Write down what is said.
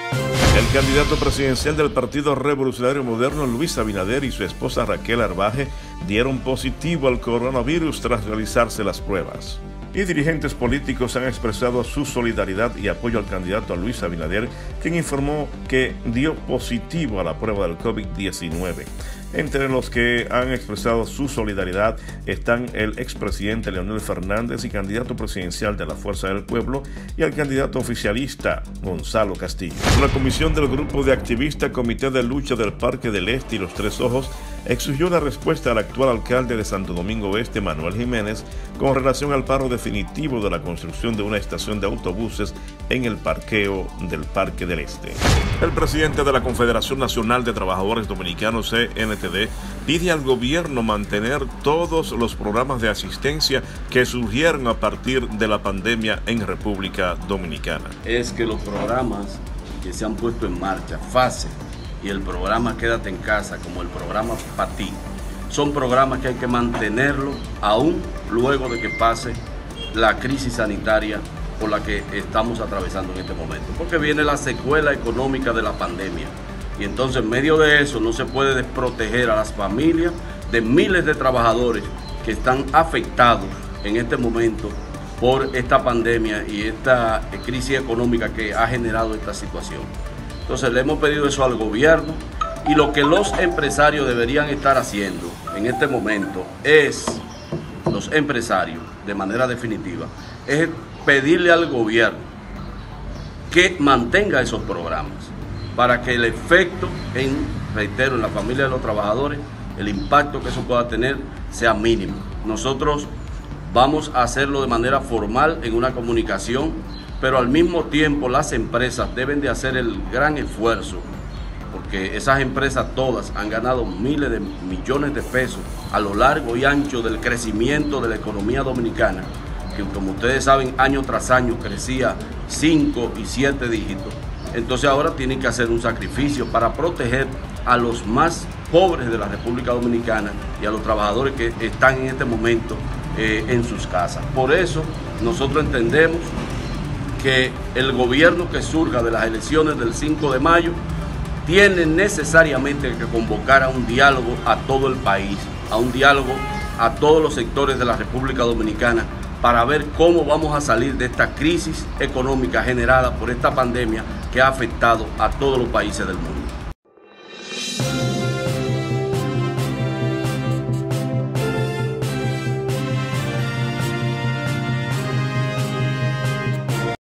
El candidato presidencial del Partido Revolucionario Moderno, Luis Abinader, y su esposa Raquel Arbaje dieron positivo al coronavirus tras realizarse las pruebas. Y dirigentes políticos han expresado su solidaridad y apoyo al candidato a Luis Abinader, quien informó que dio positivo a la prueba del COVID-19. Entre los que han expresado su solidaridad están el expresidente Leonel Fernández y candidato presidencial de la Fuerza del Pueblo, y el candidato oficialista Gonzalo Castillo. La comisión del grupo de activistas Comité de Lucha del Parque del Este y Los Tres Ojos exigió una respuesta al actual alcalde de Santo Domingo Este, Manuel Jiménez, con relación al paro definitivo de la construcción de una estación de autobuses en el parqueo del Parque del Este. El presidente de la Confederación Nacional de Trabajadores Dominicanos, CNTD, pide al gobierno mantener todos los programas de asistencia que surgieron a partir de la pandemia en República Dominicana. Es que los programas que se han puesto en marcha, FASE y el programa Quédate en Casa, como el programa PATI, son programas que hay que mantenerlo aún luego de que pase la crisis sanitaria por la que estamos atravesando en este momento, porque viene la secuela económica de la pandemia, y entonces en medio de eso no se puede desproteger a las familias de miles de trabajadores que están afectados en este momento por esta pandemia y esta crisis económica que ha generado esta situación. Entonces le hemos pedido eso al gobierno, y lo que los empresarios deberían estar haciendo en este momento es, los empresarios de manera definitiva, es pedirle al gobierno que mantenga esos programas para que el efecto reitero, en la familia de los trabajadores, el impacto que eso pueda tener sea mínimo. Nosotros vamos a hacerlo de manera formal en una comunicación, pero al mismo tiempo las empresas deben de hacer el gran esfuerzo, porque esas empresas todas han ganado miles de millones de pesos a lo largo y ancho del crecimiento de la economía dominicana, que como ustedes saben, año tras año crecía 5 y 7 dígitos. Entonces ahora tienen que hacer un sacrificio para proteger a los más pobres de la República Dominicana y a los trabajadores que están en este momento en sus casas. Por eso nosotros entendemos que el gobierno que surja de las elecciones del 5 de mayo tiene necesariamente que convocar a un diálogo a todo el país, a un diálogo a todos los sectores de la República Dominicana, para ver cómo vamos a salir de esta crisis económica generada por esta pandemia que ha afectado a todos los países del mundo.